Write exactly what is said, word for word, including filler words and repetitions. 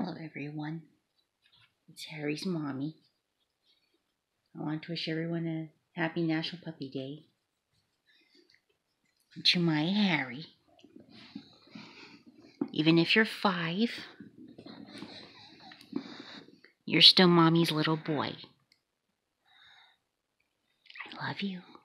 Hello everyone, it's Harry's mommy. I want to wish everyone a happy National Puppy Day. To my Harry, even if you're five, you're still mommy's little boy. I love you.